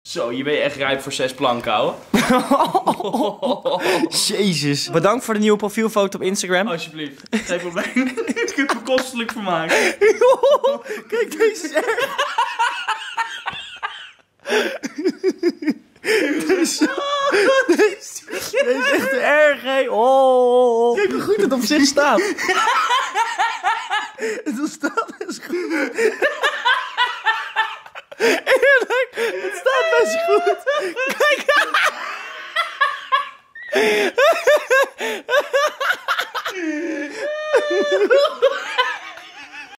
Zo, je bent echt rijp voor 6 planken, ouwe. Jezus. Bedankt voor de nieuwe profielfoto op Instagram. Alsjeblieft. Geen probleem. Ik heb het kostelijk vermaakt. Kijk, deze is erg. Deze is echt erg, hé. Oh. Kijk hoe goed het op zich staat. Het staat best goed. Eerlijk, het staat best goed. Kijk.